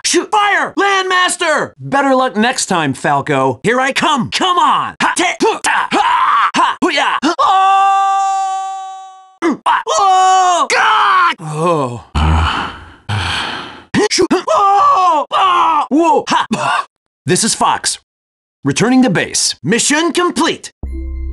Shoot! Fire! Landmaster! Better luck next time, Falco. Here I come! Come on! Ha! Te! Ta! Ha! Ha! Hoo-ya! Oh! Oh! God! Oh. Shoot! Oh! Oh! Whoa! Ha! This is Fox. Returning to base. Mission complete!